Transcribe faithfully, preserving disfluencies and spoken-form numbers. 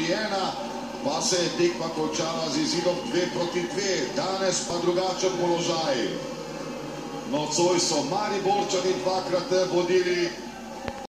proti ena, pa se je tekma končala z izidom dve proti dve, danes pa drugačen položaj. Nocoj so Mariborčani dvakrat vodili